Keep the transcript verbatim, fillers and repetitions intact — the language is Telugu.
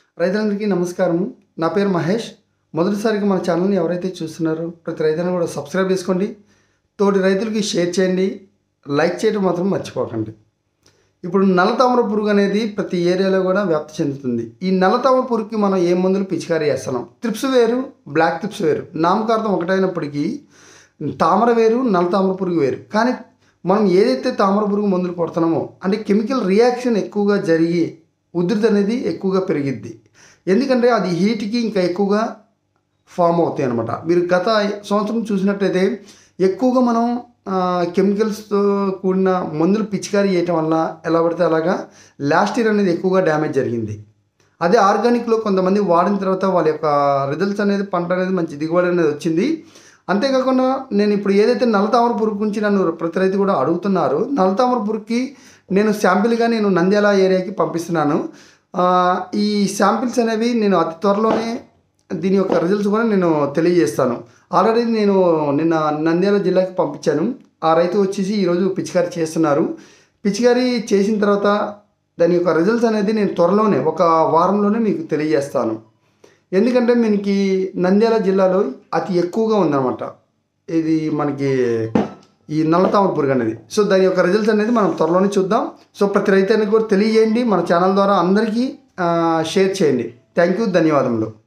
రైతులందరికీ నమస్కారము. నా పేరు మహేష్. మొదటిసారిగా మన ఛానల్ని ఎవరైతే చూస్తున్నారో ప్రతి రైతులను కూడా సబ్స్క్రైబ్ చేసుకోండి. తోటి రైతులకి షేర్ చేయండి. లైక్ చేయడం మాత్రం మర్చిపోకండి. ఇప్పుడు నల్లతామర పురుగు అనేది ప్రతి ఏరియాలో కూడా వ్యాప్తి చెందుతుంది. ఈ నల్లతామర పురుగుకి మనం ఏ మందులు పిచికారీ చేస్తున్నాం? త్రిప్స్ వేరు, బ్లాక్ త్రిప్స్ వేరు. నామకార్థం ఒకటైనప్పటికీ తామర వేరు, నల్లతామర పురుగు వేరు. కానీ మనం ఏదైతే తామర పురుగు మందులు కొడుతున్నామో అంటే కెమికల్ రియాక్షన్ ఎక్కువగా జరిగి ఉధృతి అనేది ఎక్కువగా పెరిగిద్ది. ఎందుకంటే అది హీట్కి ఇంకా ఎక్కువగా ఫామ్ అవుతాయి అన్నమాట. మీరు గత సంవత్సరం చూసినట్లయితే ఎక్కువగా మనం కెమికల్స్తో కూడిన మందులు పిచికారీ చేయటం వల్ల ఎలా పడితే అలాగా లాస్ట్ ఇయర్ అనేది ఎక్కువగా డ్యామేజ్ జరిగింది. అదే ఆర్గానిక్లో కొంతమంది వాడిన తర్వాత వాళ్ళ యొక్క రిజల్ట్స్ అనేది పంట అనేది మంచి దిగుబడి అనేది వచ్చింది. అంతేకాకుండా నేను ఇప్పుడు ఏదైతే నల్లతామర పురుగు గురించి నన్ను ప్రతి రైతు కూడా అడుగుతున్నారు, నల్లతామర పురుగుకి నేను శాంపిల్గా నేను నంద్యాల ఏరియాకి పంపిస్తున్నాను. ఈ శాంపిల్స్ అనేవి నేను అతి త్వరలోనే దీని యొక్క రిజల్ట్స్ కూడా నేను తెలియజేస్తాను. ఆల్రెడీ నేను నిన్న నంద్యాల జిల్లాకి పంపించాను. ఆ రైతు వచ్చేసి ఈరోజు పిచికారీ చేస్తున్నారు. పిచికారీ చేసిన తర్వాత దాని యొక్క రిజల్ట్స్ అనేది నేను త్వరలోనే ఒక వారంలోనే మీకు తెలియజేస్తాను. ఎందుకంటే మనకి నంద్యాల జిల్లాలో అతి ఎక్కువగా ఉందన్నమాట ఇది మనకి ఈ నల్లతామర పురుగు అనేది. సో దాని యొక్క రిజల్ట్స్ అనేది మనం త్వరలోనే చూద్దాం. సో ప్రతి రైతునికి కూడా తెలియజేయండి. మన ఛానల్ ద్వారా అందరికీ షేర్ చేయండి. థ్యాంక్ యూ, ధన్యవాదములు.